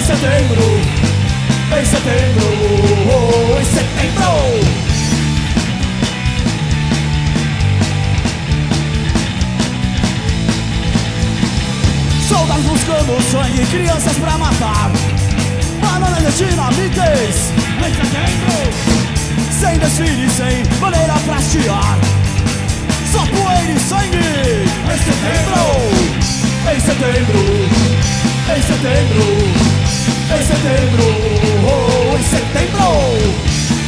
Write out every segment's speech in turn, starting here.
setembro, em setembro, em setembro. Soldados buscando sangue, crianças pra matar, bananas de dinamites em setembro. Sem desfile, sem bandeira pra hastear, só poeira e sangue em setembro. Em setembro, em setembro, em setembro, em setembro.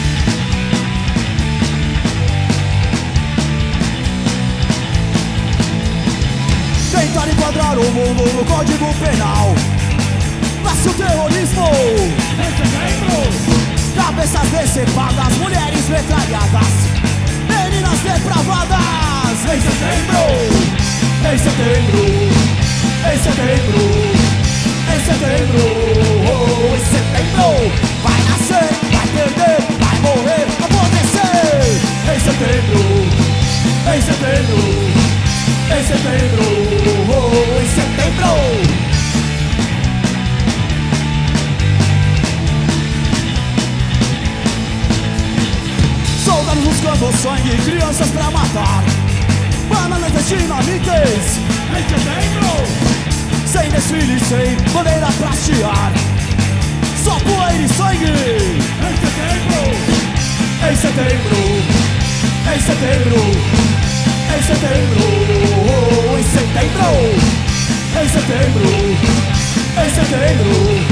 Tentar enquadrar o mundo no Código Penal, nasce o terrorismo em setembro. Cabeças decepadas, mulheres metralhadas, meninas depravadas em setembro. Em setembro, em setembro, em setembro, em setembro. Vai nascer, vai perder, vai morrer, acontecer. Em setembro, em setembro, em setembro, em setembro. Soldados buscando sangue, crianças pra matar, bananas de dinamites em setembro. Sem desfile, sem bandeira pra hastear, só poeira e sangue em setembro. Em setembro, em setembro, em setembro, em setembro. Em setembro, em setembro,